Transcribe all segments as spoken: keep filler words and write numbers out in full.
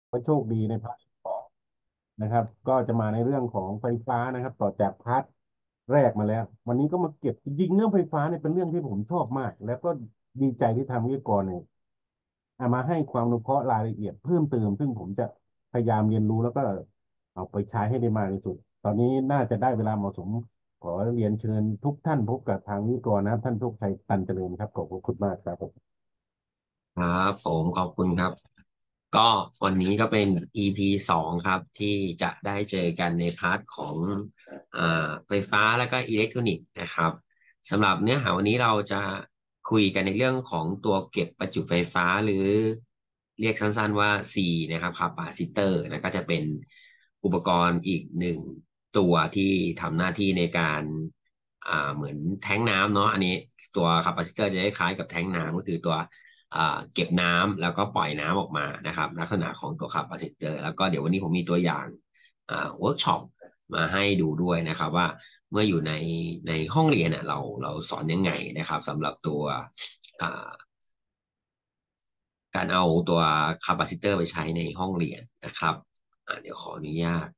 ก็โชคดีในพาร์ทสองนะครับก็จะมาในเรื่องของไฟฟ้านะครับต่อจากพาร์ทแรกมาแล้ววันนี้ก็มาเก็บจริงๆเรื่องไฟฟ้าเนี่ยเป็นเรื่องที่ผมชอบมากแล้วก็ดีใจที่ทางวิทยากรเนี่ยเอามาให้ความรู้เคราะห์รายละเอียดเพิ่มเติมซึ่งผมจะพยายามเรียนรู้แล้วก็เอาไปใช้ให้ได้มากที่สุดตอนนี้น่าจะได้เวลาเหมาะสมขอเรียนเชิญทุกท่านพบกับทางวิทยากรนะครับท่านโชคชัยตันเจริญครับขอบคุณมากครับผมครับผมขอบคุณครับก็วันนี้ก็เป็น อี พี สองครับที่จะได้เจอกันในพาร์ทของอ่าไฟฟ้าแล้วก็อิเล็กทรอนิกส์นะครับสำหรับเนื้อหาวันนี้เราจะคุยกันในเรื่องของตัวเก็บประจุไฟฟ้าหรือเรียกสั้นๆว่า C นะครับคาปาซิเตอร์นะก็จะเป็นอุปกรณ์อีกหนึ่งตัวที่ทำหน้าที่ในการอ่าเหมือนแท้งน้ำเนาะอันนี้ตัวคาปาซิเตอร์จะคล้ายๆกับแท้งน้ำก็คือตัว อ่าเก็บน้ำแล้วก็ปล่อยน้ำออกมานะครับลักษณะของตัวคาปาซิเตอร์แล้วก็เดี๋ยววันนี้ผมมีตัวอย่างอ่าเวิร์กช็อปมาให้ดูด้วยนะครับว่าเมื่ออยู่ในในห้องเรียนเน่ยเราเราสอนยังไงนะครับสำหรับตัวอ่าการเอาตัวคาปาซิเตอร์ไปใช้ในห้องเรียนนะครับอ่าเดี๋ยวขออนุญาต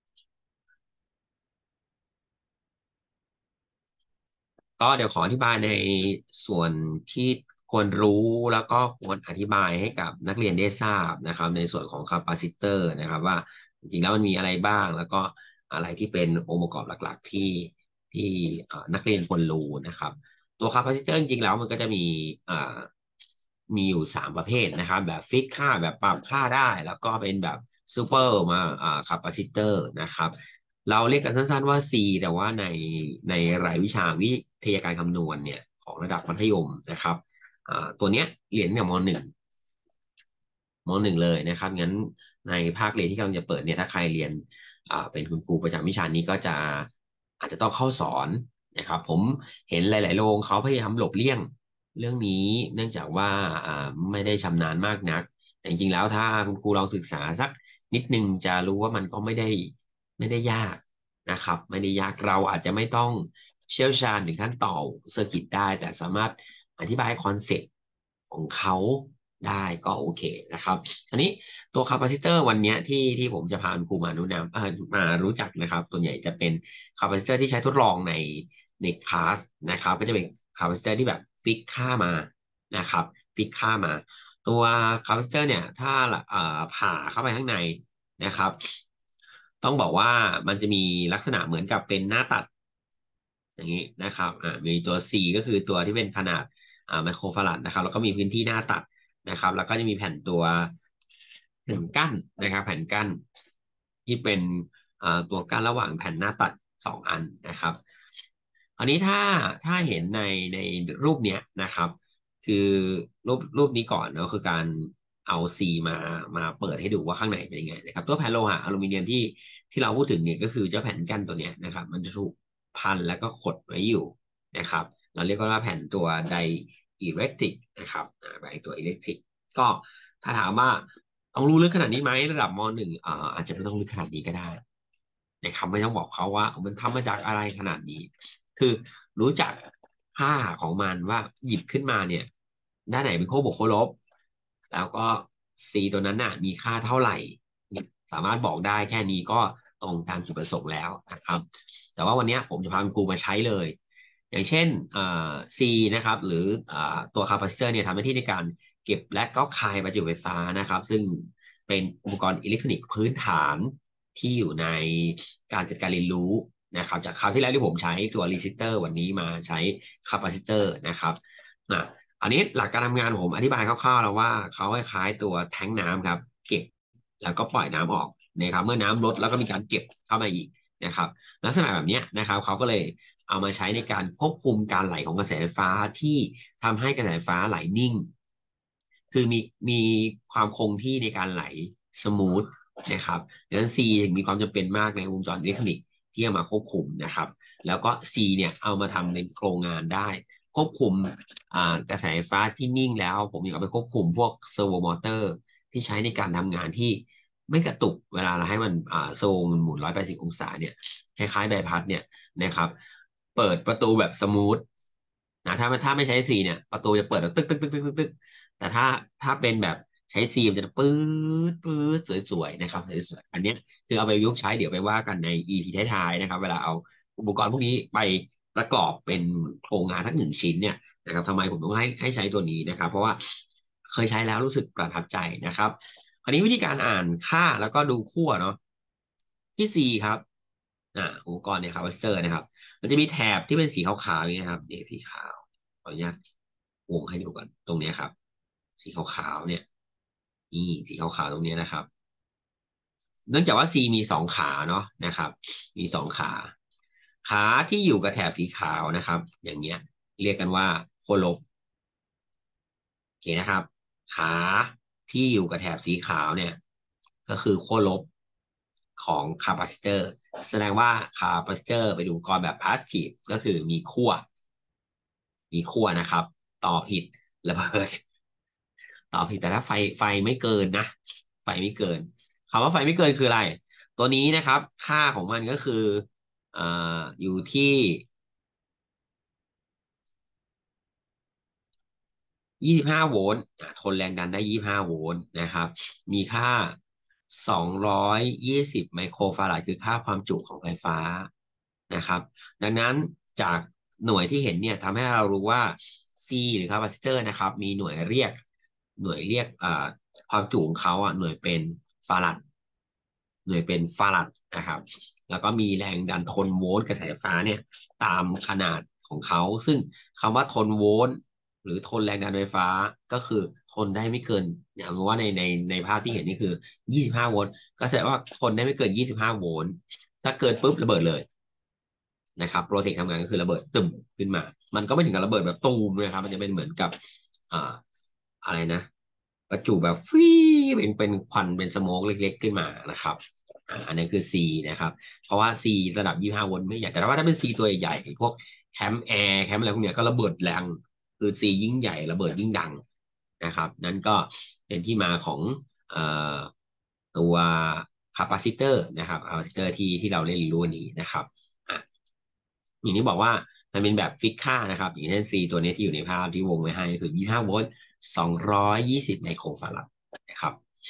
ก็เดี๋ยวขออธิบายในส่วนที่ควรรู้แล้วก็ควรอธิบายให้กับนักเรียนได้ทราบนะครับในส่วนของคาปาซิเตอร์นะครับว่าจริงๆแล้วมันมีอะไรบ้างแล้วก็อะไรที่เป็นองค์ประกอบหลักๆที่ที่เอ่อนักเรียนควรรู้นะครับตัวคาปาซิเตอร์จริงๆแล้วมันก็จะมีอ่ามีอยู่สามประเภทนะครับแบบฟิกค่าแบบปรับค่าได้แล้วก็เป็นแบบซูเปอร์มาอ่าคาปาซิเตอร์นะครับ เราเรียกกันสั้นๆว่า C แต่ว่าในในรายวิชาวิทยาการคำนวณเนี่ยของระดับมัธยมนะครับอ่าตัวเนี้ยเรียนตั้งแต่มหนึ่งมหนึ่งเลยนะครับงั้นในภาคเรียนที่กำลังจะเปิดเนี่ยถ้าใครเรียนอ่าเป็นคุณครูประจำวิชานี้ก็จะอาจจะต้องเข้าสอนนะครับผมเห็นหลายๆโรงเขาพยายามหลบเลี่ยงเรื่องนี้เนื่องจากว่าอ่าไม่ได้ชำนาญมากนักแต่จริงๆแล้วถ้าคุณครูลองศึกษาสักนิดนึงจะรู้ว่ามันก็ไม่ได้ไม่ได้ยาก นะครับไม่ได้ยากเราอาจจะไม่ต้องเชี่ยวชาญถึงขั้นต่อเซอร์กิตได้แต่สามารถอธิบายคอนเซ็ปต์ของเขาได้ก็โอเคนะครับอันนี้ตัวคาปาซิเตอร์วันเนี้ยที่ที่ผมจะพาคุณครูมาแนะนำเอ่อมารู้จักนะครับส่วนใหญ่จะเป็นคาปาซิเตอร์ที่ใช้ทดลองในในคลาสนะครับก็จะเป็นคาปาซิเตอร์ที่แบบฟิกค่ามานะครับฟิกค่ามาตัวคาปาซิเตอร์เนี่ยถ้าเอ่อผ่าเข้าไปข้างในนะครับ ต้องบอกว่ามันจะมีลักษณะเหมือนกับเป็นหน้าตัดอย่างนี้นะครับอ่ามีตัว C ก็คือตัวที่เป็นขนาดอ่าไมโครฟาราดนะครับแล้วก็มีพื้นที่หน้าตัดนะครับแล้วก็จะมีแผ่นตัวแผ่นกั้นนะครับแผ่นกั้นที่เป็นอ่าตัวกั้นระหว่างแผ่นหน้าตัดสองอันนะครับคราวนี้ถ้าถ้าเห็นในในรูปเนี้ยนะครับคือรูปรูปนี้ก่อนเนอะคือการเอาซีมามาเปิดให้ดูว่าข้างในเป็นยังไงนะครับตัวแผ่นโลหะอลูมิเนียมที่ที่เราพูดถึงเนี่ยก็คือเจ้าแผ่นกั้นตัวเนี้ยนะครับมันจะถูกพันแล้วก็ขดไว้อยู่นะครับเราเรียกว่าแผ่นตัวไดอิเล็กทริกนะครับอ่าไดตัวอิเล็กทริกก็ถ้าถามว่าต้องรู้ลึกขนาดนี้ไหมระดับมหนึ่งอ่าอาจจะไม่ต้องลึกขนาดนี้ก็ได้นะครับไม่ต้องบอกเขาว่ามันทำมาจากอะไรขนาดนี้ คือรู้จักค่าของมันว่าหยิบขึ้นมาเนี่ยด้านไหนเป็นโค้บวกโค้ลบแล้วก็ C ตัวนั้นน่ะมีค่าเท่าไหร่สามารถบอกได้แค่นี้ก็ตรงตามจุดประสงค์แล้วนะครับแต่ว่าวันนี้ผมจะพาคุณครูมาใช้เลยอย่างเช่นอ่า C นะครับหรืออ่าตัวคาปาซิเตอร์เนี่ยทำหน้าที่ในการเก็บและก็คายประจุไฟฟ้านะครับซึ่งเป็นอุปกรณ์อิเล็กทรอนิกส์พื้นฐานที่อยู่ในการจัดการเรียนรู้ นะครับจากคราวที่แล้วที่ผมใช้ตัวรีซิสเตอร์วันนี้มาใช้คาปาซิเตอร์นะครับนะอันนี้หลักการทำงานผมอธิบายคร่าวๆแล้วว่าเขาคล้ายๆตัวแทงน้ำครับเก็บแล้วก็ปล่อยน้ำออกนะครับเมื่อน้ำลดแล้วก็มีการเก็บเข้ามาอีกนะครับลักษณะแบบนี้นะครับเขาก็เลยเอามาใช้ในการควบคุมการไหลของกระแสไฟฟ้าที่ทำให้กระแสไฟฟ้าไหลนิ่ง คือมีมีความคงที่ในการไหลสมูทนะครับดังนั้น C ถึงมีความจำเป็นมากในวงจรอิเล็กทรอนิกส์ที่จะมาควบคุมนะครับแล้วก็ C เนี่ยเอามาทำเป็นโครงงานได้ควบคุมอ่ากระแสไฟฟ้าที่นิ่งแล้วผมอยากเอาไปควบคุมพวกเซอร์โวมอเตอร์ที่ใช้ในการทำงานที่ไม่กระตุกเวลาเราให้มันอ่าโซลมันหมุนร้อยแปดสิบองศาเนี่ยคล้ายๆใบพัดเนี่ยนะครับเปิดประตูแบบสมูทนะถ้าถ้าไม่ใช้ C เนี่ยประตูจะเปิดแบบตึกตึกตึกตึกตึกตึก แต่ถ้าถ้าเป็นแบบใช้ C มันจะปื๊ดปื๊ดสวยๆนะครับสวยๆอันเนี้ยคือเอาไปประยุกต์ใช้เดี๋ยวไปว่ากันใน อี พี ท้ายๆนะครับเวลาเอาอุปกรณ์พวกนี้ไปประกอบเป็นโครงงานทั้งหนึ่งชิ้นเนี่ยนะครับทำไมผมต้องให้ให้ใช้ตัวนี้นะครับเพราะว่าเคยใช้แล้วรู้สึกประทับใจนะครับคราวนี้วิธีการอ่านค่าแล้วก็ดูขั้วเนาะที่ C ครับอ่าอุปกรณ์เนี่ยครับวัสเตอร์นะครับมันจะมีแถบที่เป็นสีขาวๆอย่างเงี้ยครับเนี่ยสีขาวขออนุญาตวงให้ดูก่อนตรงเนี้ยครับสีขาวๆเนี่ยนี่สีขาวๆตรงเนี้ยนะครับ เนื่องจากว่า C มีสองขาเนาะนะครับมีสองขาขาที่อยู่กับแถบสีขาวนะครับอย่างเงี้ยเรียกกันว่าขั้วลบโอเคนะครับขาที่อยู่กับแถบสีขาวเนี่ยก็คือขั้วลบของคาปาซิเตอร์แสดงว่าคาปาซิเตอร์เป็นอุปกรณ์แบบพาสซีฟก็คือมีขั้วมีขั้วนะครับต่อผิดระเบิด ต่อผิดแต่ถ้าไฟไฟไม่เกินนะไฟไม่เกินคำว่าไฟไม่เกินคืออะไรตัวนี้นะครับค่าของมันก็คืออ่าอยู่ที่ยี่สิบห้าโวลต์อ่าทนแรงดันได้ยี่สิบห้าโวลต์นะครับมีค่าสองร้อยยี่สิบไมโครฟาราดคือค่าความจุของไฟฟ้านะครับดังนั้นจากหน่วยที่เห็นเนี่ยทำให้เรารู้ว่า C หรือคาปาซิเตอร์นะครับมีหน่วยเรียกหน่วยเรียกอ่าความจุของเขาอ่ะหน่วยเป็นฟาราด หน่วยเป็นฟารัดนะครับแล้วก็มีแรงดันทนโวลต์กระแสไฟฟ้าเนี่ยตามขนาดของเขาซึ่งคำว่าทนโวลต์หรือทนแรงดันไฟฟ้าก็คือทนได้ไม่เกินอย่างว่าในในในภาพที่เห็นนี่คือยี่สิบห้าโวลต์ก็แสดงว่าทนได้ไม่เกินยี่สิบห้าโวลต์ถ้าเกินปุ๊บระเบิดเลยนะครับโปรเทคทำงานก็คือระเบิดตึมขึ้นมามันก็ไม่ถึงกับระเบิดแบบตูมนะครับมันจะเป็นเหมือนกับอ่าอะไรนะประจุแบบฟีเป็นเป็นควันเป็นสโมกเล็กๆขึ้นมานะครับ อ่าอันนี้คือ C นะครับเพราะว่า C ระดับยี่สิบห้าโวลต์ไม่ใหญ่แต่ว่าถ้าเป็น C ตัวใหญ่ๆพวกแคมป์แอร์แคมป์อะไรพวกเนี้ยก็ระเบิดแรงคือ C ยิ่งใหญ่ระเบิดยิ่งดังนะครับนั่นก็เป็นที่มาของเอ่อตัวคาปาซิเตอร์นะครับคาปาซิเตอร์ที่ที่เราเล่นรู้วันนี้นะครับอ่ะอย่างที่บอกว่ามันเป็นแบบฟิกค่านะครับอย่างเช่น C ตัวนี้ที่อยู่ในภาพที่วงไว้ให้คือยี่สิบห้าโวลต์สองร้อยยี่สิบไมโครฟาราดนะครับ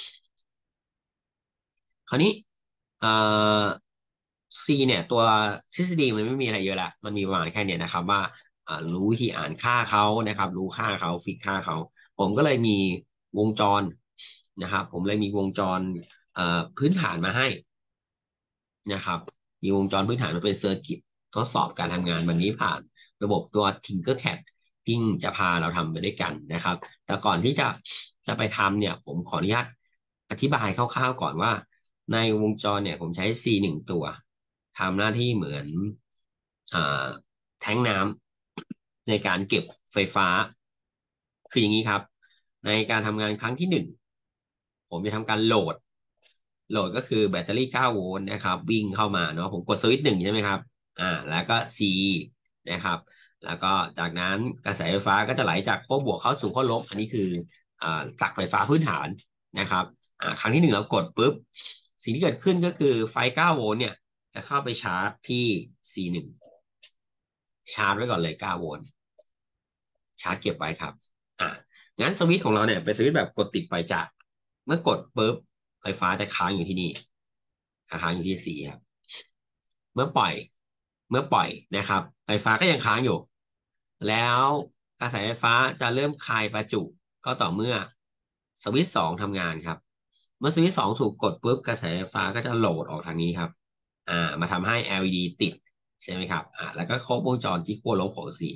คราวนี้เอ่อ C เนี่ยตัวทฤษฎีมันไม่มีอะไรเยอะละมันมีประมาณแค่เนี้ยนะครับว่าอ่ารู้วิธีอ่านค่าเขานะครับรู้ค่าเขาฟิกค่าเขาผมก็เลยมีวงจรนะครับผมเลยมีวงจรเอ่อพื้นฐานมาให้นะครับมีวงจรพื้นฐานมาเป็นเซอร์กิตทดสอบการทำงานวันนี้ผ่านระบบตัว Tinkercad ที่จะพาเราทำไปด้วยกันนะครับแต่ก่อนที่จะจะไปทำเนี่ยผมขออนุญาตอธิบายคร่าวๆก่อนว่า ในวงจรเนี่ยผมใช้ C หนึ่งตัวทำหน้าที่เหมือนอ่าแท้งน้ำในการเก็บไฟฟ้าคืออย่างนี้ครับในการทำงานครั้งที่หนึ่งผมจะทำการโหลดโหลดก็คือแบตเตอรี่เก้าโวลต์นะครับวิ่งเข้ามาเนาะผมกดสวิตช์หนึ่งใช่ไหมครับอ่าแล้วก็ C นะครับแล้วก็จากนั้นกระแสไฟฟ้าก็จะไหลจากขั้วบวกเข้าสู่ขั้วลบอันนี้คืออ่าจักรไฟฟ้าพื้นฐานนะครับ อ่าครั้งที่หนึ่งเรากดปุ๊บสิ่งที่เกิดขึ้นก็คือไฟเก้าโวลต์เนี่ยจะเข้าไปชาร์จที่ C หนึ่งชาร์จไว้ก่อนเลยเก้าโวลต์ชาร์จเก็บไว้ครับอ่างั้นสวิตช์ของเราเนี่ยเป็นสวิตช์แบบกดติดปล่อยจากเมื่อกดปุ๊บไฟฟ้าจะค้างอยู่ที่นี่ค้างอยู่ที่ C ครับเมื่อปล่อยเมื่อปล่อยนะครับไฟฟ้าก็ยังค้างอยู่แล้วกระแสไฟฟ้าจะเริ่มคลายประจุก็ต่อเมื่อสวิตช์สองทำงานครับ เมื่อสวิตช์สองถูกกดปุ๊บกระแสไฟฟ้าก็จะโหลดออกทางนี้ครับอ่ามาทำให้ แอล อี ดี ติดใช่ไหมครับอ่าแล้วก็ครบวงจรที่ขั้วลบของสี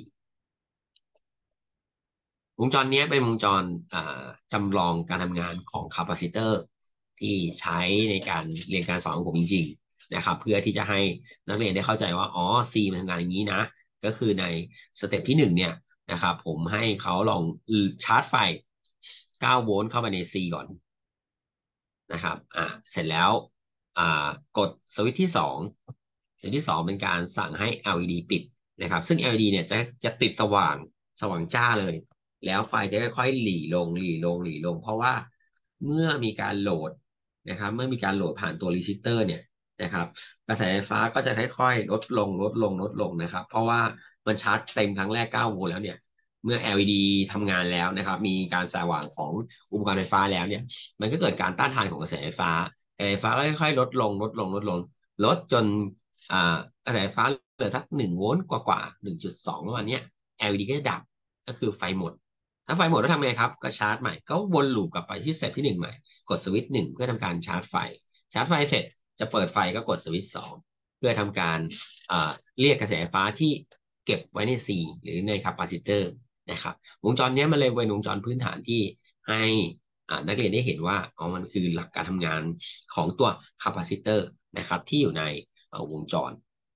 วงจรนี้เป็นวงจรอ่าจำลองการทำงานของคาปาซิเตอร์ที่ใช้ในการเรียนการสอนของผมจริงๆนะครับเพื่อที่จะให้นักเรียนได้เข้าใจว่าอ๋อ C มันทำงานอย่างนี้นะก็คือในสเต็ปที่หนึ่งเนี่ยนะครับผมให้เขาลองชาร์จไฟเก้าโวลต์เข้าไปใน C ก่อน นะครับอ่าเสร็จแล้วอ่ากดสวิตช์ที่สองสวิตช์ที่สองเป็นการสั่งให้ แอล อี ดี ติดนะครับซึ่ง แอล อี ดี เนี่ยจะจะติดสว่างสว่างจ้าเลยแล้วไฟจะค่อยๆหลีลงหลีลงหลีลงเพราะว่าเมื่อมีการโหลดนะครับเมื่อมีการโหลดผ่านตัวรีซิสเตอร์เนี่ยนะครับกระแสไฟฟ้าก็จะค่อยๆลดลงลดลงลดลงนะครับเพราะว่ามันชาร์จเต็มครั้งแรกเก้าโวลต์แล้วเนี่ยเมื่อ แอล อี ดี ทำงานแล้วนะครับมีการสว่างของอุปกรณ์ไฟฟ้าแล้วเนี่ยมันก็เกิดการต้านทานของกระแสไฟฟ้ากระแสไฟฟ้าก็ค่อยๆลดลงลดลงลดลงลดจนอ่ากระแสไฟฟ้าเหลือสักหนึ่งโวลต์กว่าๆหนึ่งจุดสองประมาณเนี้ย แอล อี ดี ก็จะดับก็คือไฟหมดถ้าไฟหมดแล้วทำไงครับก็ชาร์จใหม่ก็วนลูปกลับไปที่สเต็ปที่หนึ่งใหม่กดสวิตช์หนึ่งเพื่อทำการชาร์จไฟชาร์จไฟเสร็จจะเปิดไฟก็กดสวิตช์สองเพื่อทำการอ่าเรียกกระแสไฟฟ้าที่เก็บไว้ใน C หรือในคาปาซิเตอร์นะครับวงจรนี้มันเลยเป็นวงจรพื้นฐานที่ให้อ่านักเรียนได้เห็นว่าอ๋อมันคือหลักการทำงานของตัวคาปาซิเตอร์นะครับที่อยู่ในวงจร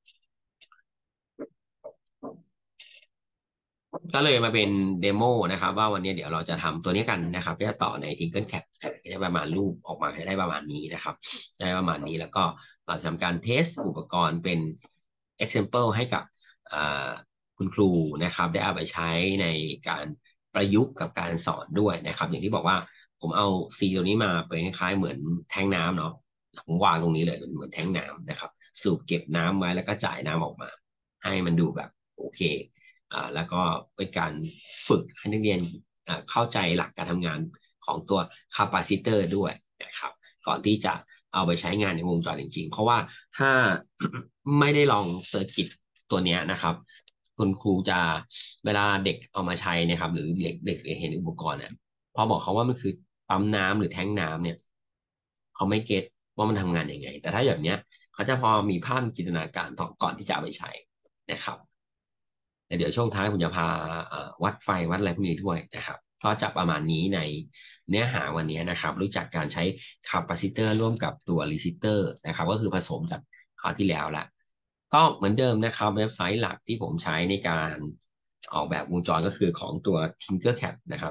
ก็เลยมาเป็นเดโมนะครับว่าวันนี้เดี๋ยวเราจะทำตัวนี้กันนะครับก็จะต่อใน Tinkercad ก็จะประมาณรูปออกมาจะได้ประมาณนี้นะครับจะได้ประมาณนี้แล้วก็เราจะทำการเทสอุปกรณ์เป็น example ให้กับคุณครูนะครับได้เอาไปใช้ในการประยุกต์กับการสอนด้วยนะครับอย่างที่บอกว่าผมเอา C ตัวนี้มาเป็นคล้ายๆเหมือนแทงน้ำเนาะผมวางตรงนี้เลยเหมือนแทงน้ำนะครับสูบเก็บน้ำไว้แล้วก็จ่ายน้ำออกมาให้มันดูแบบโอเค อ่าแล้วก็เป็นการฝึกให้นักเรียนอ่าเข้าใจหลักการทำงานของตัวคาปาซิเตอร์ด้วยนะครับก่อนที่จะเอาไปใช้งานในวงจรจริงๆเพราะว่าถ้า ไม่ได้ลองเซอร์กิตตัวเนี้ยนะครับคุณครูจะเวลาเด็กเอามาใช้นะครับหรือเด็กเด็กเห็นอุปกรณ์เนี่ยพอบอกเขาว่ามันคือปั๊มน้ำหรือแท้งน้ำเนี่ยเขาไม่เก็ตว่ามันทำงานยังไงแต่ถ้าแบบเนี้ยเขาจะพอมีภาพจินตนาการก่อนที่จะเอาไปใช้นะครับ เดี๋ยวช่วงท้ายผมจะพาวัดไฟวัดอะไรพวกนี้ด้วยนะครับก็จะประมาณนี้ในเนื้อหาวันนี้นะครับรู้จักการใช้คาปาซิเตอร์ร่วมกับตัวรีซิสเตอร์นะครับก็คือผสมจากคราวที่แล้วละก็เหมือนเดิมนะครับเว็บไซต์หลักที่ผมใช้ในการออกแบบวงจรก็คือของตัว Tinkercad นะครับ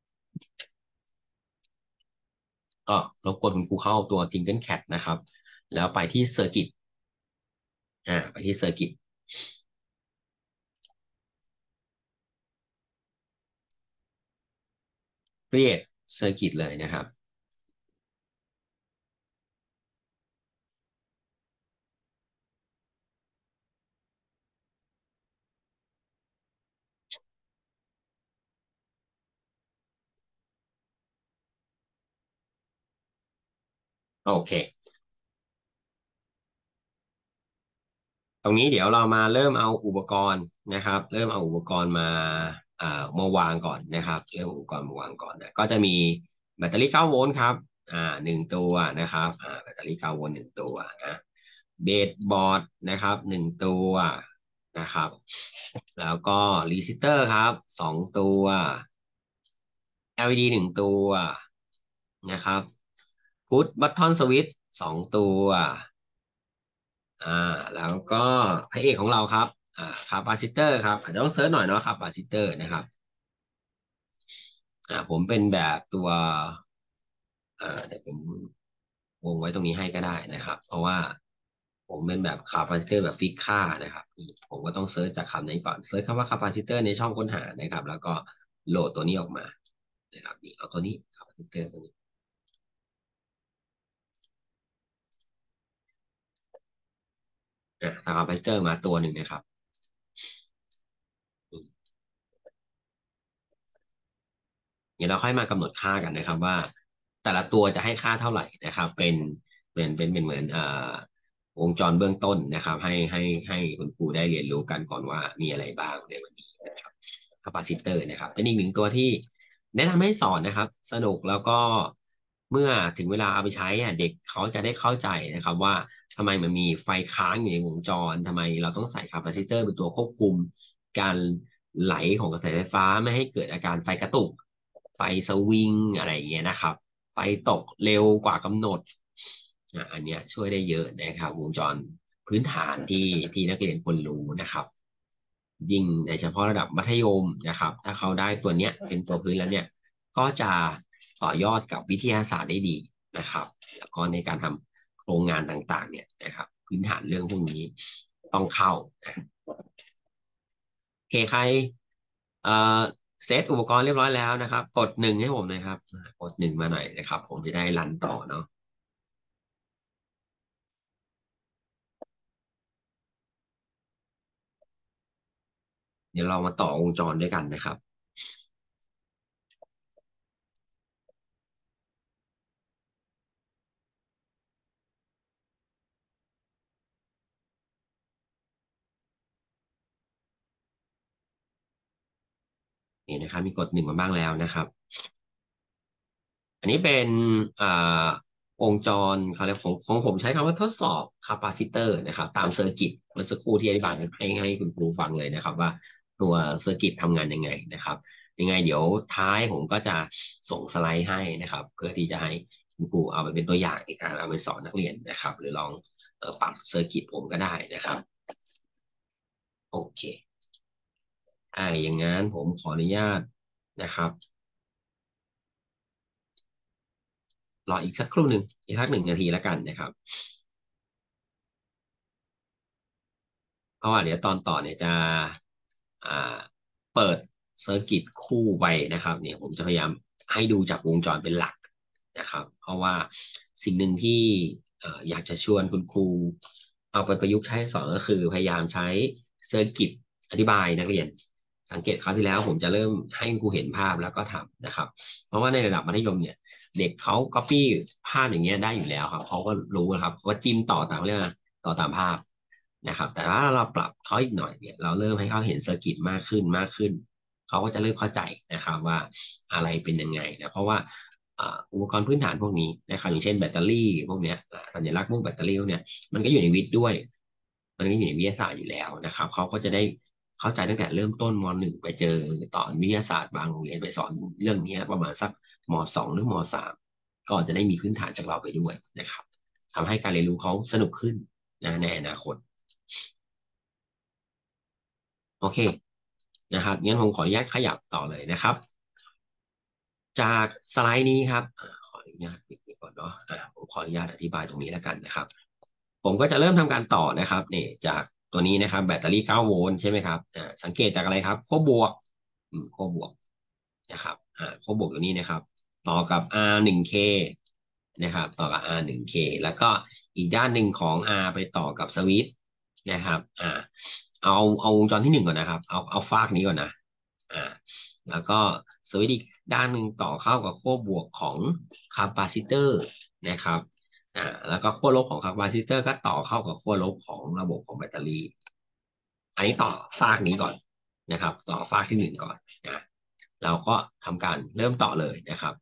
ก็รบกวนคุณครูเข้าตัว Tinkercad นะครับแล้วไปที่ Circuit อ่าไปที่ Circuit Create Circuit เลยนะครับโอเค ตรงนี้เดี๋ยวเรามาเริ่มเอาอุปกรณ์นะครับเริ่มเอาอุปกรณ์มาอ่ามาวางก่อนนะครับเริ่มอุปกรณ์มาวางก่อนนะก็จะมีแบตเตอรี่เก้าโวลต์ครับอ่าหนึ่งตัวนะครับอ่าแบตเตอรี่เก้าโวลต์หนึ่งตัวนะเบสบอร์ดนะครับหนึ่งตัวนะครับแล้วก็รีซิสเตอร์ครับสองตัว แอล อี ดี หนึ่งตัวนะครับพุทบัตทอนสวิตช์สองตัวอ่าแล้วก็พระเอกของเราครับอ่าคาปาซิเตอร์ครับอาจจะต้องเซิร์ชหน่อยเนาะคาปาซิเตอร์นะครับอ่าผมเป็นแบบตัวอ่าเดี๋ยวผมวงไว้ตรงนี้ให้ก็ได้นะครับเพราะว่าผมเป็นแบบคาปาซิเตอร์แบบฟิกค่านะครับนี่ผมก็ต้องเซิร์ชจากคำนี้ก่อนเซิร์ชคำว่าคาปาซิเตอร์ในช่องค้นหานะครับแล้วก็โหลดตัวนี้ออกมานะครับนี่เอาตัวนี้คาปาซิเตอร์ตัวนี้อ่าคาปาซิเตอร์มาตัวหนึ่งนะครับ เดี๋ยวเราค่อยมากำหนดค่ากันนะครับว่าแต่ละตัวจะให้ค่าเท่าไหร่นะครับเป็นเป็นเป็นเป็นเหมือนเอ่อวงจรเบื้องต้นนะครับให้ให้ให้คุณครูได้เรียนรู้กันก่อนว่ามีอะไรบ้างในวันนี้นะครับคาปาซิเตอร์นะครับเป็นอีกหนึ่งตัวที่แนะนำให้สอนนะครับสนุกแล้วก็เมื่อถึงเวลาเอาไปใช้อ่ะเด็กเขาจะได้เข้าใจนะครับว่าทำไมมันมีไฟค้างอยู่ในวงจรทำไมเราต้องใส่คาปาซิเตอร์เป็นตัวควบคุมการไหลของกระแสไฟฟ้าไม่ให้เกิดอาการไฟกระตุก ไฟสวิงอะไรอย่างเงี้ยนะครับไฟตกเร็วกว่ากำหนดอ่ะอันเนี้ยช่วยได้เยอะนะครับวงจรพื้นฐานที่ที่นักเรียนควรรู้นะครับยิ่งในเฉพาะระดับมัธยมนะครับถ้าเขาได้ตัวเนี้ยเป็นตัวพื้นแล้วเนี่ยก็จะต่อยอดกับวิทยาศาสตร์ได้ดีนะครับแล้วก็ในการทำโครงงานต่างๆเนี่ยนะครับพื้นฐานเรื่องพวกนี้ต้องเข้านะโอเคใครเอ่อ เซตอุปกรณ์เรียบร้อยแล้วนะครับกดหนึ่งให้ผมหน่อยครับกดหนึ่งมาหน่อยนะครับผมจะได้รันต่อเนาะเดี๋ยวเรามาต่อวงจรด้วยกันนะครับนี่นะครับมีกดหนึ่งมาบ้างแล้วนะครับ อันนี้เป็นอ่าวงจรเขาเรียกของของผมใช้คำว่าทดสอบคาปาซิเตอร์นะครับตามเซอร์กิตเมื่อสักครู่ที่อธิบายให้ให้คุณครูฟังเลยนะครับว่าตัวเซอร์กิตทำงานยังไงนะครับยังไงเดี๋ยวท้ายผมก็จะส่งสไลด์ให้นะครับเพื่อที่จะให้คุณครูเอาไปเป็นตัวอย่างในการเอาไปสอนนักเรียนนะครับหรือลองเอ่อปรับเซอร์กิตผมก็ได้นะครับโอเคอ่าอย่างนั้นผมขออนุญาตนะครับรออีกสักครู่หนึ่งอีกสักหนึ่งนาทีแล้วกันนะครับ เพราะว่าเดี๋ยวตอนต่อเนี่ยจะอ่าเปิดเซอร์กิตคู่ไปนะครับเนี่ยผมจะพยายามให้ดูจากวงจรเป็นหลักนะครับเพราะว่าสิ่งหนึ่งที่เอ่ออยากจะชวนคุณครูเอาไปประยุกต์ใช้สอนก็คือพยายามใช้เซอร์กิตอธิบายนักเรียนสังเกตคราวที่แล้วผมจะเริ่มให้คุณครูเห็นภาพแล้วก็ทำนะครับเพราะว่าในระดับมัธยมเนี่ยเด็กเขา copy ภาพอย่างเงี้ยได้อยู่แล้วครับเขาก็รู้นะครับเขาก็จิ้มต่อตามเรื่องต่อตามภาพ นะครับแต่ว่าเราปรับเขาอีกหน่อยเนี่ยเราเริ่มให้เขาเห็นเซอร์กิตมากขึ้นมากขึ้นเขาก็จะเริ่มเข้าใจนะครับว่าอะไรเป็นยังไงนะเพราะว่าอุปกรณ์พื้นฐานพวกนี้นะครับอย่างเช่นแบตเตอรี่พวกเนี้ยสัญลักษณ์พวกแบตเตอรี่พวกเนี้ยมันก็อยู่ในวิทย์ด้วยมันก็อยู่ในวิทยาศาสตร์อยู่แล้วนะครับเขาก็จะได้เข้าใจตั้งแต่เริ่มต้นมหนึ่งไปเจอตอนวิทยาศาสตร์บางโรงเรียนไปสอนเรื่องนี้ประมาณสักมสองหรือมสามก็จะได้มีพื้นฐานจากเราไปด้วยนะครับทำให้การเรียนรู้เขาสนุกขึ้นนะในอนาคต โอเคนะครับงั้นผมขออนุญาตขยับต่อเลยนะครับจากสไลด์นี้ครับอ่าขออนุญาตปิดนี้ก่อนเนาะอ่าผมขออนุญาตอธิบายตรงนี้แล้วกันนะครับผมก็จะเริ่มทำการต่อนะครับนี่จากตัวนี้นะครับแบตเตอรี่เก้าโวลต์ใช่ไหมครับอ่าสังเกตจากอะไรครับขั้วบวกอืมขั้วบวกนะครับอ่าขั้วบวกตัวนี้นะครับต่อกับ อาร์ หนึ่ง เค นะครับต่อกับ อาร์ หนึ่ง เค แล้วก็อีกด้านหนึ่งของ R ไปต่อกับสวิตช์นะครับอ่าเอาเอาวงจรที่หนึ่งก่อนนะครับเอาเอาฟากนี้ก่อนนะอ่าแล้วก็สวิตช์อีกด้านหนึ่งต่อเข้ากับขั้วบวกของคาปาซิเตอร์นะครับอ่าแล้วก็ขั้วลบของคาปาซิเตอร์ก็ต่อเข้ากับขั้วลบของระบบของแบตเตอรี่อันนี้ต่อฟากนี้ก่อนนะครับต่อฟากที่หนึ่งก่อนนะเราก็ทำการเริ่มต่อเลยนะครับ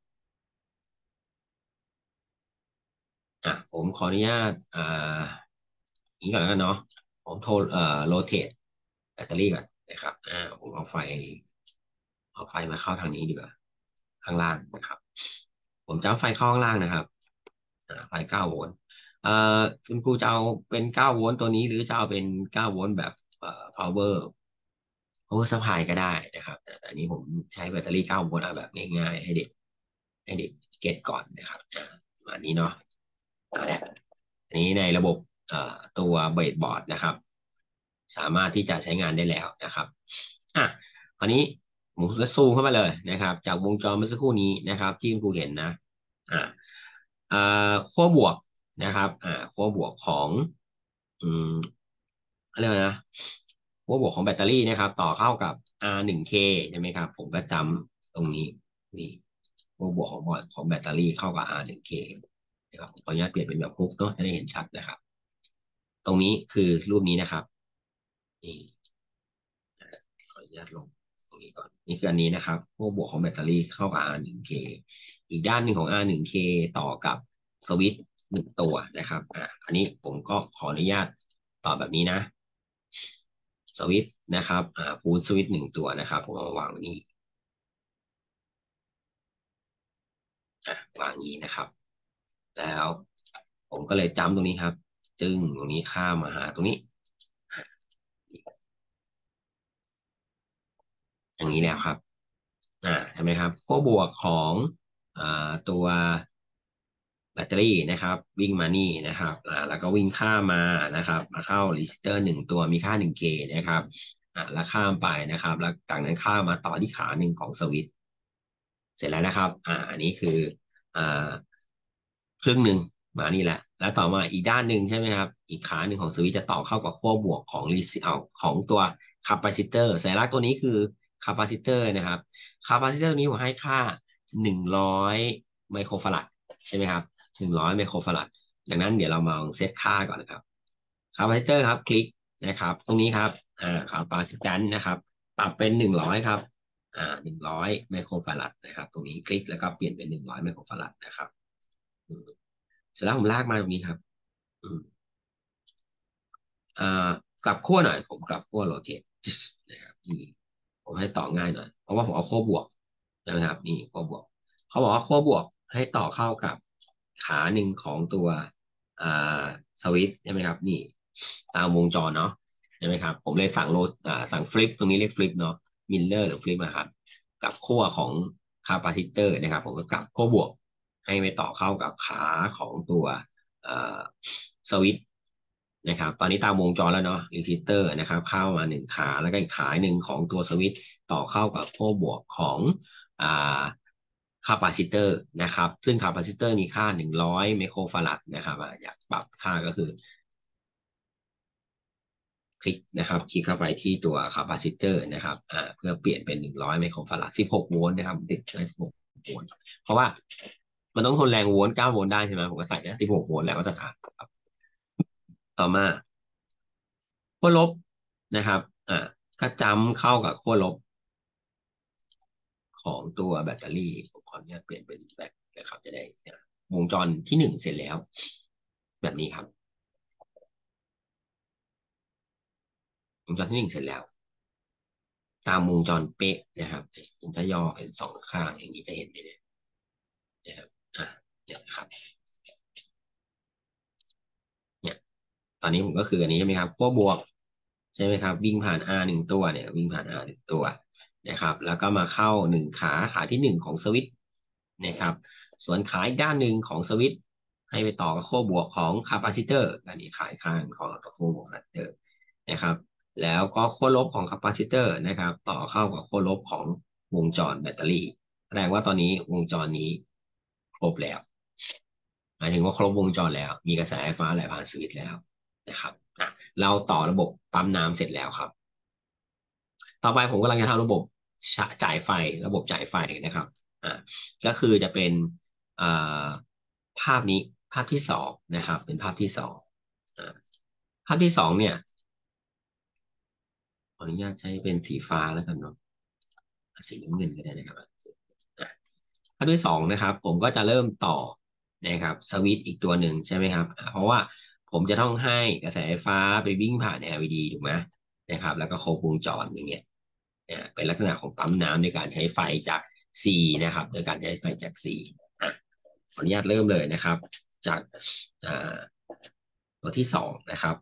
อ่ะผมขออนุญาตอ่าอย่างนี้ก่อนแล้วกันเนาะผมโทรเอ่อโรเตทแบตเตอรี่ก่อนนะครับอ่าผมเอาไฟเอาไฟมาเข้าทางนี้ดีกว่าข้างล่างนะครับผมจะเอาไฟเข้าข้างล่างนะครับอ่าไฟเก้าโวลต์เอ่อคุณครูจะเอาเป็นเก้าโวลต์ตัวนี้หรือจะเอาเป็นเก้าโวลต์แบบเอ่อ power power supply ก็ได้นะครับแต่อันนี้ผมใช้แบตเตอรี่เก้าโวลต์เอาแบบง่ายๆให้เด็กให้เด็กเก็ตก่อนนะครับอ่าประมาณนี้เนาะอ่าเนี่ยอันนี้ในระบบเอ่อตัวเบรดบอร์ดนะครับสามารถที่จะใช้งานได้แล้วนะครับอ่ะคราวนี้ผมจะซูมเข้ามาเลยนะครับจากวงจรเมื่อสักครู่นี้นะครับที่คุณครูเห็นนะอ่าอ่าขั้วบวกนะครับอ่าขั้วบวกของอืมอะไรยกว่านะขั้วบวกของแบตเตอรี่นะครับต่อเข้ากับ อาร์ หนึ่ง เค ใช่ไหมครับผมก็จำตรงนี้นี่ขั้วบวกของบอร์ดของแบตเตอรี่เข้ากับ อาร์ หนึ่ง เค นะครับขออนุญาตเปลี่ยนเป็นแบบฮุกเนาะจะได้เห็นชัดนะครับตรงนี้คือรูปนี้นะครับนี่ขออนุญาตลงตรงนี้ก่อนนี่คืออันนี้นะครับขั้วบวกของแบตเตอรี่เข้ากับ อาร์ หนึ่ง เค อีกด้านหนึ่งของ อาร์ หนึ่ง เค ต่อกับสวิตช์หนึ่งตัวนะครับอ่ะอันนี้ผมก็ขออนุญาตต่อแบบนี้นะสวิตช์นะครับอ่าพูลสวิตช์หนึ่งตัวนะครับผมเอาวางไว้นี่อ่ะวางอย่างนี้นะครับแล้วผมก็เลยจำตรงนี้ครับจึงตรงนี้ข้ามมาหาตรงนี้อย่างนี้แล้วครับ อ่าใช่ไหมครับขั้วบวกของอ่าตัวแบตเตอรี่นะครับวิ่งมานี่นะครับอ่าแล้วก็วิ่งข้ามมานะครับมาเข้ารีสิสเตอร์หนึ่งตัวมีค่าหนึ่งเคนะครับอ่าแล้วข้ามไปนะครับแล้วจากนั้นข้ามมาต่อที่ขาหนึ่งของสวิตช์เสร็จแล้วนะครับอ่าอันนี้คืออ่าครึ่งหนึ่งมานี่แหละแล้วต่อมาอีกด้านหนึ่งใช่ไหมครับอีกขาหนึ่งของสวิตช์จะต่อเข้ากับขั้วบวกของรีสิเอาของตัวคาปาซิเตอร์สัญลักษณ์ตัวนี้คือคาปาซิเตอร์นะครับคาปาซิเตอร์นี้ผมให้ค่าหนึ่งร้อยไมโครฟารัดใช่ไหมครับหนึ่งร้อยไมโครฟารัดดังนั้นเดี๋ยวเรามาลองเซตค่าก่อนนะครับคาปาซิเตอร์ครับคลิกนะครับตรงนี้ครับอ่าคาปาซิแตนนะครับปรับเป็นหนึ่งร้อยครับอ่าหนึ่งร้อยไมโครฟารัดนะครับตรงนี้คลิกแล้วก็เปลี่ยนเป็นหนึ่งร้อยไมโครฟารัดนะครับอืมเสร็จแล้วผมลากมาตรงนี้ครับอืม อ่ากลับขั้วหน่อยผมกลับขั้วโรเตทนะครับนี่ผมให้ต่อง่ายหน่อยเพราะว่าผมเอาขั้วบวกนะครับนี่ขั้วบวกเขาบอกว่าขั้วบวกให้ต่อเข้ากับขาหนึ่งของตัวอ่าสวิตช์ใช่ไหมครับนี่ตามวงจรเนาะใช่ไหมครับผมเลยสั่งโรอ่าสั่งฟลิปตรงนี้เรียกฟลิปเนาะมิลเลอร์หรือฟลิปนะครับกับขั้วของคาปาซิเตอร์นะครับผมก็กลับขั้วบวกให้ไปต่อเข้ากับขาของตัวอ่าสวิตช์ นะครับตอนนี้ตามวงจรแล้วเนาะรีซิสเตอร์นะครับเข้ามาหนึ่งขาแล้วก็อีกขาหนึ่งของตัวสวิตช์ต่อเข้ากับขั้วบวกของอ่าคาปาซิเตอร์นะครับซึ่งคาปาซิเตอร์มีค่าหนึ่งร้อยไมโครฟารัดนะครับอ่ะอยากปรับค่าก็คือคลิกนะครับคลิกเข้าไปที่ตัวคาปาซิเตอร์นะครับอ่าเพื่อเปลี่ยนเป็นหนึ่งร้อยไมโครฟารัดสิบหกโวลต์นะครับติดได้สิบหกโวลต์เพราะว่ามันต้องทนแรงโวลต์เก้าโวลต์ได้ใช่ไหมผมก็ใส่ได้สิบหกโวลต์แล้วมาตรฐานครับต่อมา ขั้วลบนะครับอ่าก็จำเข้ากับขั้วลบของตัวแบตเตอรี่ผมขออนุญาตเปลี่ยนเป็นแบตนะครับจะได้วงจรที่หนึ่งเสร็จแล้วแบบนี้ครับวงจรที่หนึ่งเสร็จแล้วตามวงจรเป๊ะนะครับผมถ้าย่อเป็นสองข้างอย่างนี้จะเห็นไหมเนี่ยนะครับอ่าเนี่ยครับเนี่ยตอนนี้ผมก็คืออันนี้ใช่ไหมครับขั้วบวกใช่ไหมครับวิ่งผ่าน R หนึ่งตัวเนี่ยวิ่งผ่าน R หนึ่งตัวนะครับแล้วก็มาเข้าหนึ่งขาขาที่หนึ่งของสวิตช์นะครับส่วนขาอีกด้านหนึ่งของสวิตช์ให้ไปต่อกับขั้วบวกของคาปาซิเตอร์อันนี้ขายข้างของตัวขั้วบวกคาปาซิเตอร์นะครับแล้วก็ขั้วลบของคาปาซิเตอร์นะครับต่อเข้ากับขั้วลบของวงจรแบตเตอรี่แสดงว่าตอนนี้วงจรนี้ครบแล้วหมายถึงว่าครบวงจรแล้วมีกระแสไฟฟ้าไหลผ่านสวิตช์แล้วนะครับอ่ะเราต่อระบบปั๊มน้ำเสร็จแล้วครับ ต่อไปผมกำลังจะทำระบบชะจ่ายไฟระบบจ่ายไฟนะครับอ่าก็คือจะเป็นอ่าภาพนี้ภาพที่สองนะครับเป็นภาพที่สองอ่าภาพที่สองเนี่ยขออนุญาตใช้เป็นสีฟ้าแล้วกันเนาะสีน้ำเงินก็ได้นะครับอ่ะภาพที่สองนะครับผมก็จะเริ่มต่อนะครับสวิตช์อีกตัวหนึ่งใช่ไหมครับอ่าเพราะว่าผมจะต้องให้กระแสไฟฟ้าไปวิ่งผ่าน แอล อี ดี ถูกไหมนะครับแล้วก็ครบวงจรอย่างเงี้ย เนี่ยเป็นลักษณะของปั๊มน้ำในการใช้ไฟจาก C นะครับโดยการใช้ไฟจาก C อ่ะขออนุญาตเริ่มเลยนะครับจากอ่าตัวที่สองนะครับ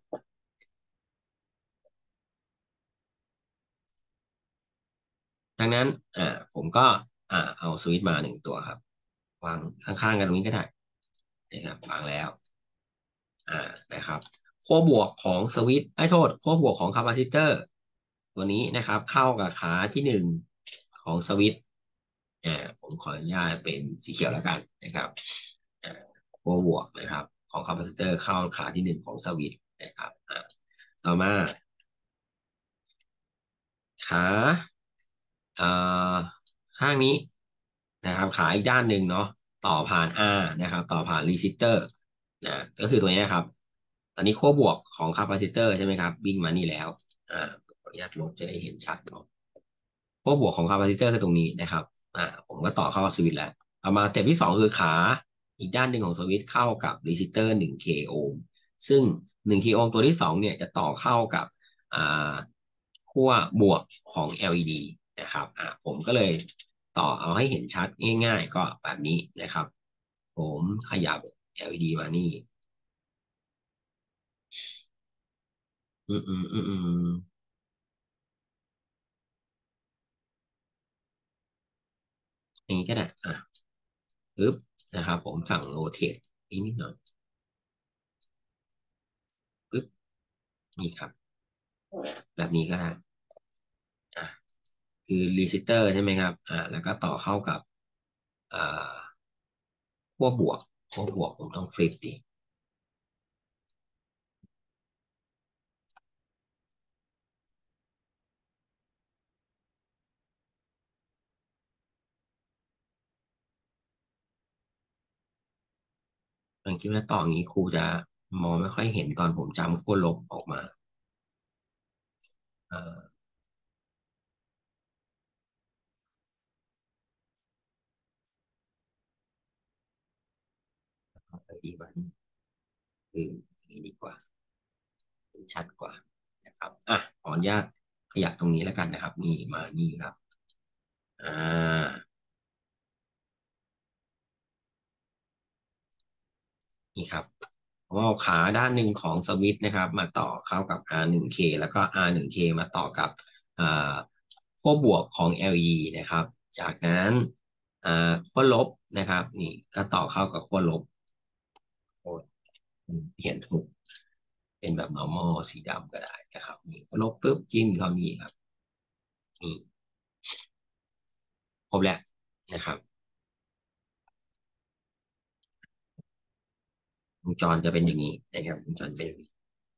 ดังนั้นอ่าผมก็อ่าเอาสวิตช์มาหนึ่งตัวครับวางข้างๆกันตรงนี้ก็ได้นะครับวางแล้วอ่านะครับขั้วบวกของสวิตช์ไอ้โทษขั้วบวกของคาปาซิเตอร์ตัวนี้นะครับเข้ากับขาที่หนึ่งของสวิตช์อ่าผมขออนุญาตเป็นสีเขียวแล้วกันนะครับอ่าขั้วบวกนะครับของคาปาซิเตอร์เข้าขาที่หนึ่งของสวิตช์นะครับอ่าต่อมาขาเอ่อข้างนี้นะครับขาอีกด้านหนึ่งเนาะต่อผ่าน R นะครับต่อผ่านรีซิสเตอร์นะก็คือตัวนี้ครับตอนนี้ขั้วบวกของคาปาซิเตอร์ใช่ไหมครับวิ่งมานี่แล้วอ่าขออนุญาตลบจะได้เห็นชัดเนาะขั้วบวกของคาปาซิเตอร์คือตรงนี้นะครับอ่าผมก็ต่อเข้าสวิตช์แล้วเอามาสเต็ปที่สองคือขาอีกด้านหนึ่งของสวิตช์เข้ากับรีซิสเตอร์หนึ่งเคโอห์มซึ่งหนึ่งเคโอห์มตัวที่สองเนี่ยจะต่อเข้ากับอ่า ขั้วบวกของ แอล อี ดี นะครับอ่ะผมก็เลยต่อเอาให้เห็นชัดง่ายๆก็แบบนี้นะครับผมขยับ แอล อี ดี มานี่อืมอืมอืมอืมอย่างนี้ก็ได้อ่ะปึ๊บนะครับผมสั่งโรเทตอีกนิดหน่อยปึ๊บนี่ครับแบบนี้ก็ได้อ่ะคือรีซิสเตอร์ใช่ไหมครับอ่าแล้วก็ต่อเข้ากับอ่าขั้วบวกขั้วบวกผมต้องฟลิปดิมันคิดว่าต่ออย่างนี้ครูจะมองไม่ค่อยเห็นตอนผมจำขั้วลบออกมาเอ่อเอาไปดีกว่าคืออย่างนี้ดีกว่าชัดกว่านะครับอ่ะขออนุญาตขยับตรงนี้แล้วกันนะครับนี่มานี่ครับอ่านี่ครับผมเอาขาด้านหนึ่งของสวิตช์นะครับมาต่อเข้ากับ อาร์ วัน เค แล้วก็ อาร์ วัน เค มาต่อกับอ่าขั้วบวกของ แอล อี ดี นะครับจากนั้นอ่าขั้วลบนะครับนี่ก็ต่อเข้ากับขั้วลบโอ้ยเห็นถูก เป็นแบบ normal สีดำก็ได้นะครับนี่ลบปุ๊บจิ้มเท่านี้ครับนี่ครบแล้วนะครับวงจรจะเป็นอย่างนี้นะครับวงจรเป็นอย่างนี้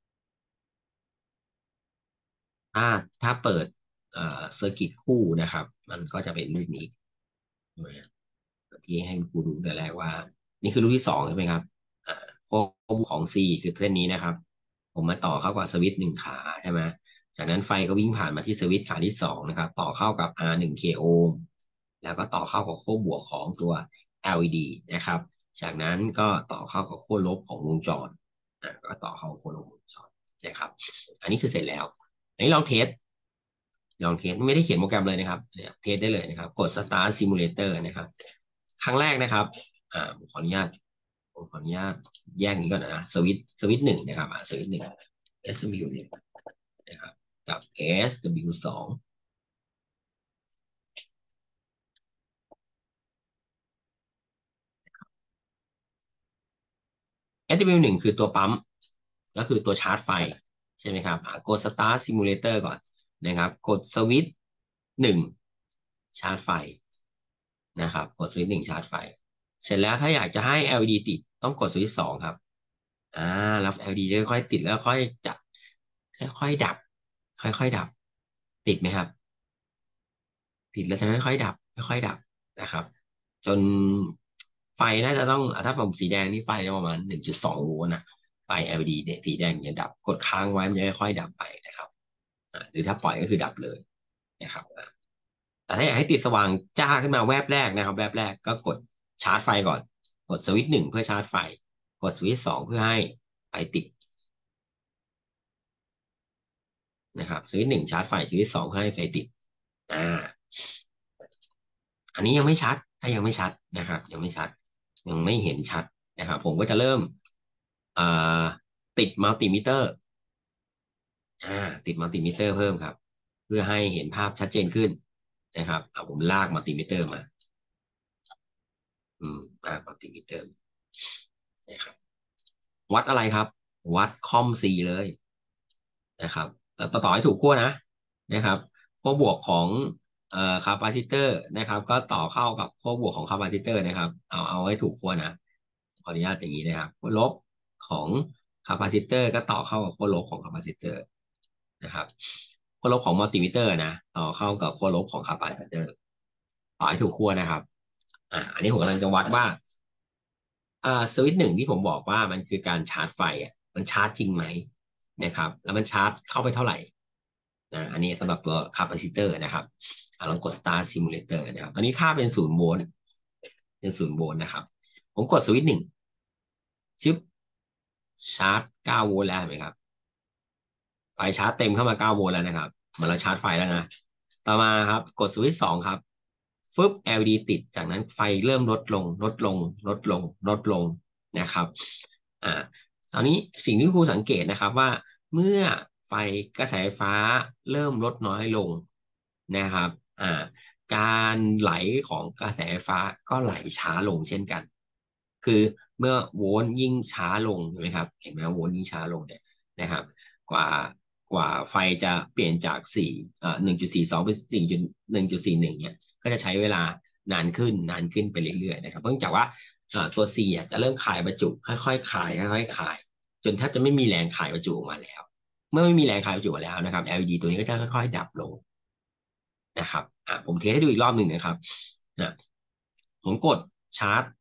ถ้าถ้าเปิดเอ่อเซอร์กิตคู่นะครับมันก็จะเป็นรูปนี้ใช่ไหมครับที่ให้ครูดูแต่แรกว่านี่คือรูปที่สองใช่ไหมครับอ่าโค้งของ C คือเส้นนี้นะครับผมมาต่อเข้ากับสวิตช์หนึ่งขาใช่ไหมจากนั้นไฟก็วิ่งผ่านมาที่สวิตช์ขาที่สองนะครับต่อเข้ากับ อาร์ วัน เค โอห์ม แล้วก็ต่อเข้ากับขั้วบวกของตัว แอล อี ดี นะครับ จากนั้นก็ต่อเข้ากับขั้วลบของวงจรอ่ะก็ต่อเข้าขั้วลบวงจรนะครับอันนี้คือเสร็จแล้วอันนี้ลองเทสลองเทสไม่ได้เขียนโปรแกรมเลยนะครับเนี่ยเทสได้เลยนะครับกด Start Simulator นะครับครั้งแรกนะครับอ่าผมขออนุญาตผมขออนุญาตแยกนี้ก่อนนะสวิตสวิตหนึ่งนะครับอ่าสวิตหนึ่ง เอส ดับเบิลยู หนึ่งนะครับกับ เอส ดับเบิลยู สอง เอส ดับเบิลยู หนึ่งคือตัวปั๊มก็คือตัวชาร์จไฟใช่ไหมครับอ่ะกด Start Simulator ก่อนนะครับกดสวิตช์หนึ่งชาร์จไฟนะครับกดสวิตช์หนึ่งชาร์จไฟเสร็จแล้วถ้าอยากจะให้ แอล อี ดี ติดต้องกดสวิตช์สองครับอ่าแล้ว แอล อี ดี จะค่อยๆติดแล้วค่อยจับค่อยๆดับค่อยๆดับติดไหมครับ ติดแล้วจะค่อยๆดับค่อยๆดับนะครับจนไฟน่าจะต้องถ้าผมสีแดงนี่ไฟจะประมาณหนึ่งจุดสองโวลต์นะไฟ แอล อี ดี เนี่ยสีแดงเนี่ยดับกดค้างไว้มันจะค่อยๆดับไปนะครับอ่าหรือถ้าปล่อยก็คือดับเลยนะครับอ่าแต่ถ้าอยากให้ติดสว่างจ้าขึ้นมาแวบแรกนะครับแวบแรกก็กดชาร์จไฟก่อนกดสวิตช์หนึ่งเพื่อชาร์จไฟกดสวิตช์สองเพื่อให้ไฟติดนะครับสวิตช์หนึ่งชาร์จไฟสวิตช์สองเพื่อให้ไฟติดอ่า อันนี้ยังไม่ชัดถ้ายังไม่ชัดนะครับยังไม่ชัดยังไม่เห็นชัดนะครับผมก็จะเริ่มอ่าติดมัลติมิเตอร์อ่าติดมัลติมิเตอร์เพิ่มครับเพื่อให้เห็นภาพชัดเจนขึ้นนะครับเอาผมลากมัลติมิเตอร์มาอืมลากมัลติมิเตอร์นะครับวัดอะไรครับวัดคอมซีเลยนะครับแต่ต่อให้ถูกขั้วนะนะครับขั้วบวกของเอ่อคาปาซิเตอร์นะครับก็ต่อเข้ากับขั้วบวกของคาปาซิเตอร์นะครับเอาเอาให้ถูกขั้วนะ ขออนุญาตอย่างนี้นะครับขั้วลบของคาปาซิเตอร์ก็ต่อเข้ากับขั้วลบของคาปาซิเตอร์นะครับขั้วลบของมัลติมิเตอร์นะต่อเข้ากับขั้วลบของคาปาซิเตอร์ต่อให้ถูกขั้วนะครับอ่าอันนี้ผมกำลังจะวัดว่าอ่าสวิตช์หนึ่งที่ผมบอกว่ามันคือการชาร์จไฟอ่ะมันชาร์จจริงไหมนะครับแล้วมันชาร์จเข้าไปเท่าไหร่นะอันนี้สำหรับตัวคาปาซิเตอร์นะครับอ่าลองกด Start Simulator นะครับตอนนี้ค่าเป็นศูนย์โวลต์เป็นศูนย์โวลต์นะครับผมกดสวิตช์หนึ่งชึบ ชาร์จเก้าโวลต์แล้วเห็นไหมครับไฟชาร์จเต็มเข้ามาเก้าโวลต์แล้วนะครับเหมือนเราชาร์จไฟแล้วนะต่อมาครับกดสวิตช์สองครับฟึบ แอล อี ดี ติดจากนั้นไฟเริ่มลดลงลดลงลดลงลดลงนะครับอ่าตอนนี้สิ่งที่ครูสังเกตนะครับว่าเมื่อไฟกระแสไฟฟ้าเริ่มลดน้อยลงนะครับอ่าการไหลของกระแสไฟฟ้าก็ไหลช้าลงเช่นกัน คือเมื่อโวลต์ยิ่งช้าลงใช่ไหมครับเห็นไหมโวลต์ยิ่งช้าลงเนี่ยนะครับกว่ากว่าไฟจะเปลี่ยนจากสี่เอ่อหนึ่งจุดสี่สองเป็นสี่จุดหนึ่งจุดสี่หนึ่งเนี่ยก็จะใช้เวลานานขึ้นนานขึ้นไปเรื่อยๆนะครับเนื่องจากว่าเอ่อตัว C อ่ะจะเริ่มคายประจุค่อยๆคายค่อยๆคายจนแทบจะไม่มีแรงคายประจุออกมาแล้วเมื่อไม่มีแรงคายประจุมาแล้วนะครับ แอล อี ดี ตัวนี้ก็จะค่อยๆดับลงนะครับอ่ะผมเทสให้ดูอีกรอบหนึ่งนะครับนะผมกดชาร์จ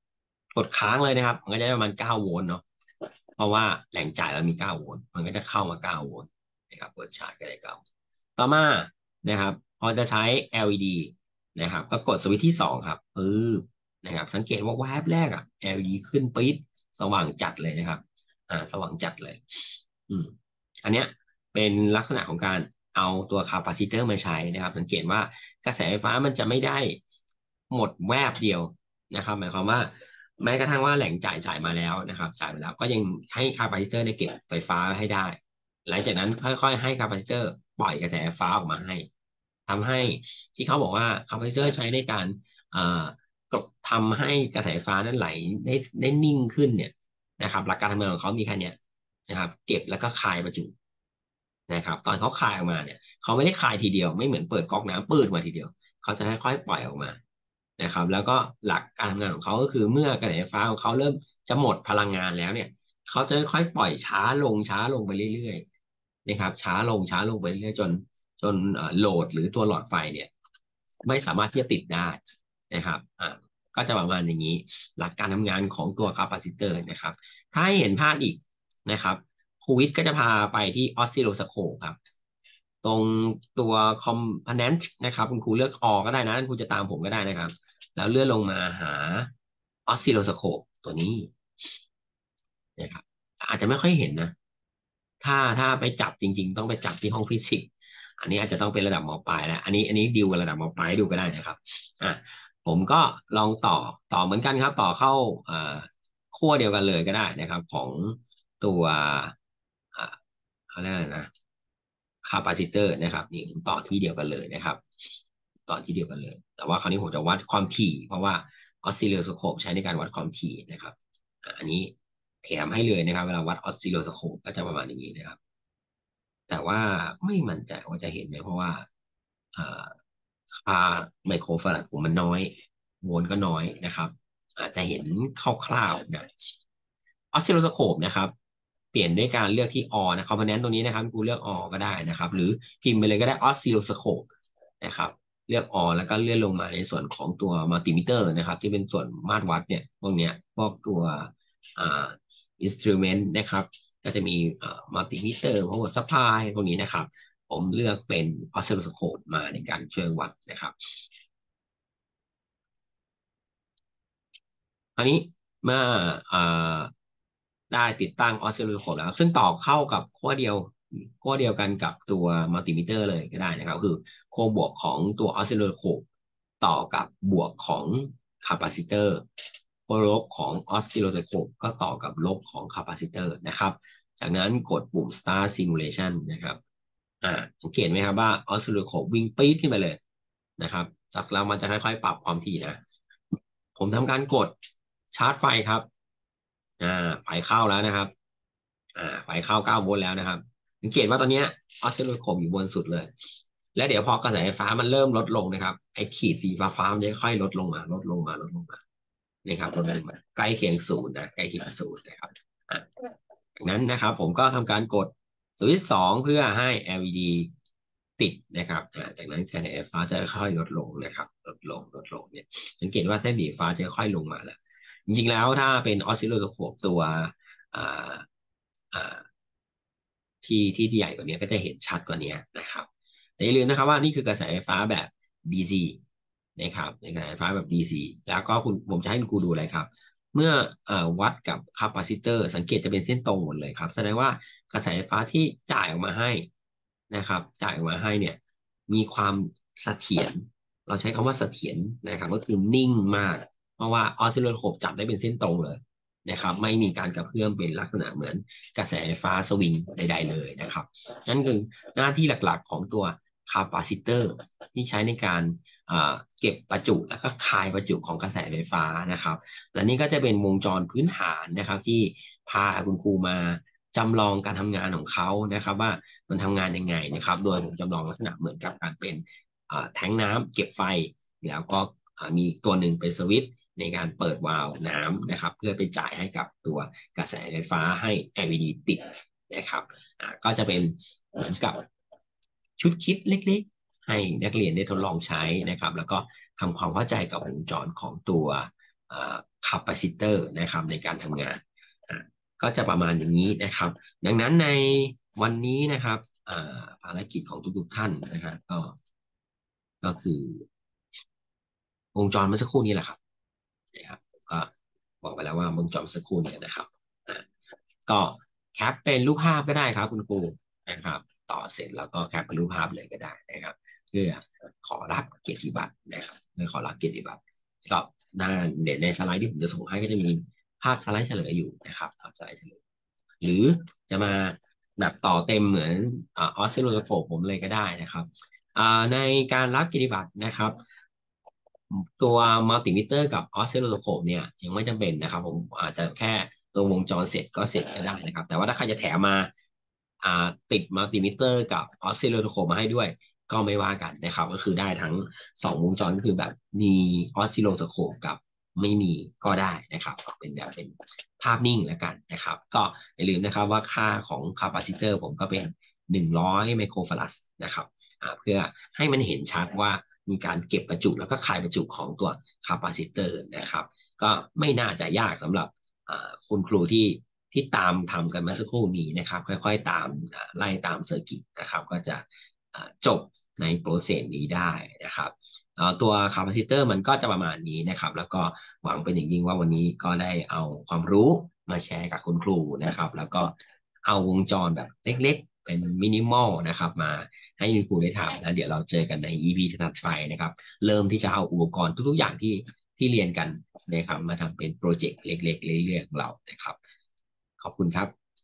กดค้างเลยนะครับมันก็จะได้ประมาณเก้าโวลต์เนาะเพราะว่าแหล่งจ่ายเรามีเก้าโวลต์มันก็จะเข้ามาเก้าโวลต์นะครับเปิดชาร์จก็ได้เก้าต่อมานะครับพอจะใช้ แอล อี ดี นะครับก็กดสวิตช์ที่สองครับปึ๊บนะครับสังเกตว่าแวบแรกอ่ะ แอล อี ดี ขึ้นปี๊ดสว่างจัดเลยนะครับอ่าสว่างจัดเลยอืมอันเนี้ยเป็นลักษณะของการเอาตัวคาปาซิเตอร์มาใช้นะครับสังเกตว่ากระแสไฟฟ้ามันจะไม่ได้หมดแวบเดียวนะครับหมายความว่าแม้กระทั่งว่าแหล่งจ่ายจ่ายมาแล้วนะครับจ่ายมาแล้วก็ยังให้คาปาซิเตอร์ได้เก็บไฟฟ้าให้ได้หลังจากนั้นค่อยๆให้คาปาซิเตอร์ปล่อยกระแสไฟฟ้าออกมาให้ทำให้ที่เขาบอกว่าคาปาซิเตอร์ใช้ในการเอ่อทำให้กระแสไฟฟ้านั้นไหลได้ได้นิ่งขึ้นเนี่ยนะครับหลักการทำงานของเขามีแค่เนี้ยนะครับเก็บแล้วก็คายประจุนะครับตอนเขาคายออกมาเนี่ยเขาไม่ได้คายทีเดียวไม่เหมือนเปิดก๊อกน้ำปืดมาทีเดียวเขาจะค่อยๆปล่อยออกมานะครับแล้วก็หลักการทำงานของเขาก็คือเมื่อกระแสไฟฟ้าของเขาเริ่มจะหมดพลังงานแล้วเนี่ยเขาจะค่อยๆปล่อยช้าลงช้าลงไปเรื่อยๆนะครับช้าลงช้าลงไปเรื่อยๆจนจนโหลดหรือตัวหลอดไฟเนี่ยไม่สามารถที่จะติดได้นะครับอ่าก็จะประมาณอย่างนี้หลักการทำงานของตัวคาปาซิเตอร์นะครับถ้าให้เห็นภาพอีกนะครับ ครูวิทย์ก็จะพาไปที่ออสซิโลสโคปครับตรงตัวคอมโพเนนต์นะครับคุณครูเลือกออก็ได้นะคุณครูจะตามผมก็ได้นะครับแล้วเลื่อนลงมาหาออสซิโลสโคปตัวนี้นะครับอาจจะไม่ค่อยเห็นนะถ้าถ้าไปจับจริงๆต้องไปจับที่ห้องฟิสิกส์อันนี้อาจจะต้องเป็นระดับมปลายแล้วอันนี้อันนี้ดิวกับระดับมปลายดูก็ได้นะครับอ่ะผมก็ลองต่อต่อเหมือนกันครับต่อเข้าอ่าขั้วเดียวกันเลยก็ได้นะครับของตัวอ่า เขาเรียกอะไรนะคาปาซิเตอร์นะครับนี่ผมต่อที่เดียวกันเลยนะครับต่อที่เดียวกันเลยแต่ว่าคราวนี้ผมจะวัดความถี่เพราะว่าออสซิลโลสโคปใช้ในการวัดความถี่นะครับอันนี้แถมให้เลยนะครับเวลาวัดออสซิลโลสโคปก็จะประมาณอย่างนี้นะครับแต่ว่าไม่มั่นใจว่าจะเห็นไหมเพราะว่าค่าไมโครฟาราดผมมันน้อยโวลต์ก็น้อยนะครับอาจจะเห็นคร่าวๆนะออสซิลโลสโคปนะครับเปลี่ยนด้วยการเลือกที่ all นะคอมโพเนนต์ตรงนี้นะครับกูเลือก all ก็ได้นะครับหรือพิมพ์ไปเลยก็ได้ออสซิลโลสโคปนะครับเลือก all แล้วก็เลื่อนลงมาในส่วนของตัวมัลติมิเตอร์นะครับที่เป็นส่วนมาตรวัดเนี่ยพวกเนี้ยพวกตัวอ่าอินสตรูเมนต์นะครับก็จะมีอ่ามัลติมิเตอร์พวกซัพพลายพวกนี้นะครับ ผมเลือกเป็นออสซิลโลสโคปมาในการช่วยวัดนะครับคราวนี้เมื่ออได้ติดตั้งออสซิลโลสโคปแล้วซึ่งต่อเข้ากับขั้วเดียวขั้วเดียวกันกับตัวมัลติมิเตอร์เลยก็ได้นะครับคือขั้วบวกของตัวออสซิลโลสโคปต่อกับบวกของคาปาซิเตอร์ขั้วลบของออสซิลโลสโคปก็ต่อกับลบของคาปาซิเตอร์นะครับจากนั้นกดปุ่ม start simulation นะครับ อ่าสังเกตไหมครับว่าออสซิลโลโคปวิ่งปี๊ดขึ้นไปเลยนะครับจากเรามันจะค่อยๆปรับความถี่นะผมทำการกดชาร์จไฟครับอ่าไฟเข้าแล้วนะครับอ่าไฟเข้าเก้าโวลต์แล้วนะครับสังเกตว่าตอนนี้ออสซิลโลโคปอยู่บนสุดเลยและเดี๋ยวพอกระแสไฟฟ้ามันเริ่มลดลงนะครับไอ้ขีดสีฟ้าฟ้ามันจะค่อยๆลดลงมาลดลงมาลดลงมานี่ครับลดลงมาใกล้เคียงศูนย์นะใกล้เคียงศูนย์นะครับอ่ะจากนั้นนะครับผมก็ทำการกด สวิตช์สองเพื่อให้ แอล อี ดี ติดนะครับอ่าจากนั้นกระแสไฟฟ้าจะค่อยๆลดลงนะครับลดลงลดลงเนี่ยสังเกตว่าเส้นสีฟ้าจะค่อยๆลงมาแล้วจริงๆแล้วถ้าเป็นออสซิลโลสโคปตัวอ่าอ่าที่ที่ใหญ่กว่านี้ก็จะเห็นชัดกว่านี้นะครับแต่อย่าลืมนะครับว่านี่คือกระแสไฟฟ้าแบบ ดี ซี นะครับในกระแสไฟฟ้าแบบ ดี ซี แล้วก็คุณผมจะให้คุณครูดูอะไรครับ เมื่ออวัดกับคาปาซิเตอร์สังเกตจะเป็นเส้นตรงหมดเลยครับแสดงว่ากระแสไฟฟ้าที่จ่ายออกมาให้นะครับจ่ายออกมาให้เนี่ยมีความเสถียรเราใช้คำว่าเสถียรนะครับก็คือนิ่งมากเพราะว่าออสซิลโลสโคปจับได้เป็นเส้นตรงเลยนะครับไม่มีการกระเพื่อมเป็นลักษณะเหมือนกระแสไฟฟ้าสวิงใดๆเลยนะครับนั่นคือหน้าที่หลักๆของตัวคาปาซิเตอร์ที่ใช้ในการเก็บประจุแล้วก็คายประจุของกระแสไฟฟ้านะครับ และนี่ก็จะเป็นวงจรพื้นฐานนะครับที่พาคุณครูมาจำลองการทำงานของเขานะครับว่ามันทำงานยังไงนะครับโดยผมจำลองลักษณะเหมือนกับการเป็นแทงน้ำเก็บไฟแล้วก็มีตัวหนึ่งเป็นสวิตช์ในการเปิดวาล์วน้ำนะครับเพื่อไปจ่ายให้กับตัวกระแสไฟฟ้าให้ แอล อี ดี ติดนะครับก็จะเป็นเหมือนกับชุดคิดเล็กๆให้นักเรียนได้ทดลองใช้นะครับแล้วก็ทำความเข้าใจกับวงจรของตัวคาปาซิเตอร์นะครับในการทำงานอ่ะก็จะประมาณอย่างนี้นะครับดังนั้นในวันนี้นะครับอ่าภารกิจของทุกๆท่านนะครับก็ก็คือวงจรเมื่อสักครู่นี้แหละครับนะครับก็บอกไปแล้วว่าวงจรเมื่อสักครู่นี้นะครับอ่ะก็แคปเป็นรูปภาพก็ได้ครับคุณครูนะครับต่อเสร็จแล้วก็แคปเป็นรูปภาพเลยก็ได้นะครับเพื่อขอรับเกียรติบัตรนะครับเพื่อขอรับเกียรติบัตรก็หน้าเด่นในสไลด์ที่ผมจะส่งให้ก็จะมีภาพสไลด์เฉลยอยู่นะครับภาพสไลด์เฉลยหรือจะมาแบบต่อเต็มเหมือนออสซิลโลสโคปผมเลยก็ได้นะครับอ่าในการรับเกียรติบัตรนะครับตัวมัลติมิเตอร์กับออสซิลโลสโคปเนี่ยยังไม่จำเป็นนะครับผมอาจจะแค่ตัววงจรเสร็จก็เสร็จก็ได้นะครับแต่ว่าถ้าใครจะแถมมาอ่าติดมัลติมิเตอร์กับออสซิลโลสโคปมาให้ด้วยก็ไม่ว่ากันนะครับก็คือได้ทั้งสองวงจรก็คือแบบมีออสซิลโลสโคปกับไม่มีก็ได้นะครับเป็นแบบเป็นภาพนิ่งแล้วกันนะครับก็อย่าลืมนะครับว่าค่าของคาปาซิเตอร์ผมก็เป็นหนึ่งร้อยไมโครฟารัดนะครับอ่าเพื่อให้มันเห็นชัดว่ามีการเก็บประจุแล้วก็คายประจุของตัวคาปาซิเตอร์นะครับก็ไม่น่าจะยากสำหรับคุณครูที่ที่ตามทำกันมาสักครู่นี้นะครับค่อยๆตามไล่ตามเซอร์กิตนะครับก็จะจบในโปรเซสนี้ได้นะครับตัวคาปาซิเตอร์มันก็จะประมาณนี้นะครับแล้วก็หวังเป็นอย่างยิ่งว่าวันนี้ก็ได้เอาความรู้มาแชร์กับคุณครูนะครับแล้วก็เอาวงจรแบบเล็กๆเป็นมินิมอลนะครับมาให้คุณครูได้ทำแล้วเดี๋ยวเราเจอกันใน อี พี ถัดไปนะครับเริ่มที่จะเอาอุปกรณ์ทุกๆอย่างที่ที่เรียนกันนะครับมาทำเป็นโปรเจกต์เล็กๆเรื่อยๆของเรานะครับขอบคุณครับ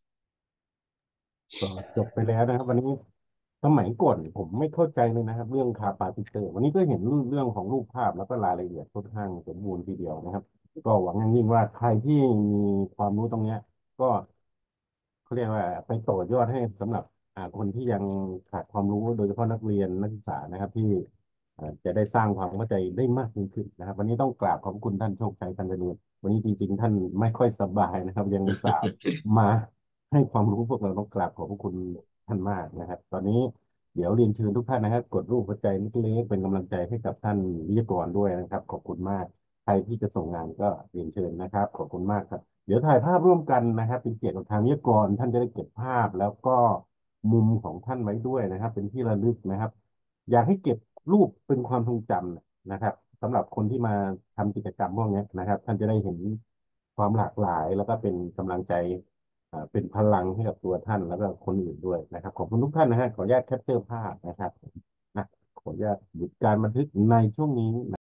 ก็จบไปแล้วนะครับวันนี้สมัยก่อนผมไม่เข้าใจเลยนะครับเรื่องคาปาซิเตอร์วันนี้ก็เห็นเรื่องของรูปภาพแล้วก็รายละเอียดค่อนข้างสมบูรณ์ทีเดียวนะครับก็หวังอย่างยิ่งว่าใครที่มีความรู้ตรงเนี้ยก็เขาเรียกว่าไปต่อยอดให้สำหรับอ่าคนที่ยังขาดความรู้โดยเฉพาะนักเรียนนักศึกษานะครับที่อ่าจะได้สร้างความเข้าใจได้มากยิ่งขึ้นนะครับวันนี้ต้องกราบขอบคุณท่านโชคชัยตันเจริญวันนี้จริงๆท่านไม่ค่อยสบายนะครับยังอุตส่าห์มา ให้ความรู้พวกเราต้องกราบขอบพระคุณท่านมากนะครับตอนนี้เดี๋ยวเรียนเชิญทุกท่านนะครับกดรูปหัวใจเล็กๆเป็นกำลังใจให้กับท่านวิทยากรด้วยนะครับขอบคุณมากใครที่จะส่งงานก็เรียนเชิญนะครับขอบคุณมากครับเดี๋ยวถ่ายภาพร่วมกันนะครับเป็นเกียรติกับทางวิทยากรท่านจะได้เก็บภาพแล้วก็มุมของท่านไว้ด้วยนะครับเป็นที่ระลึกนะครับอยากให้เก็บรูปเป็นความทรงจำนะครับสำหรับคนที่มาทำกิจกรรมพวกนี้นะครับท่านจะได้เห็นความหลากหลายแล้วก็เป็นกำลังใจ อ่าเป็นพลังให้กับตัวท่านแล้วก็คนอื่นด้วยนะครับขอบคุณทุกท่านนะฮะขออนุญาตแคปเจอร์ภาพนะครับนะขออนุญาตหยุดการบันทึกในช่วงนี้